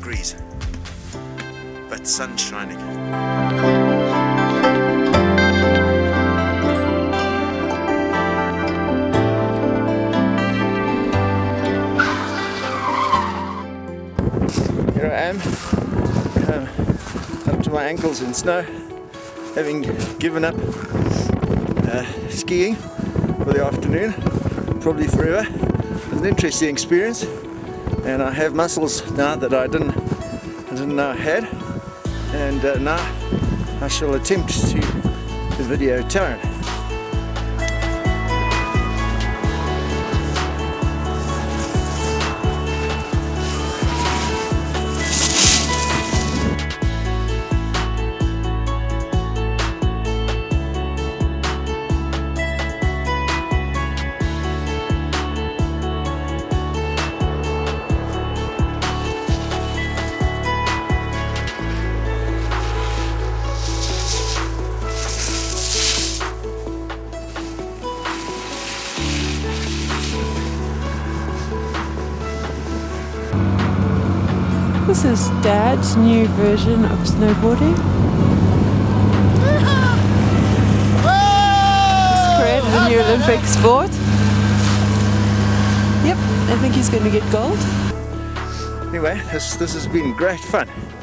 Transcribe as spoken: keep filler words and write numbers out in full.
degrees, but sun shining. Here I am, um, up to my ankles in snow, having given up uh, skiing for the afternoon, probably forever. It was an interesting experience, and I have muscles now that I didn't, I didn't know I had, and uh, now I shall attempt to video Taran. This is Dad's new version of snowboarding. He's created a new Olympic sport. Yep, I think he's going to get gold. Anyway, this, this has been great fun.